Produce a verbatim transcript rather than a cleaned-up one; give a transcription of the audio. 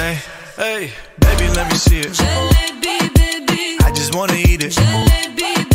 say, hey, baby, let me see it. Jalebi, baby. I just wanna eat it. Jalebi,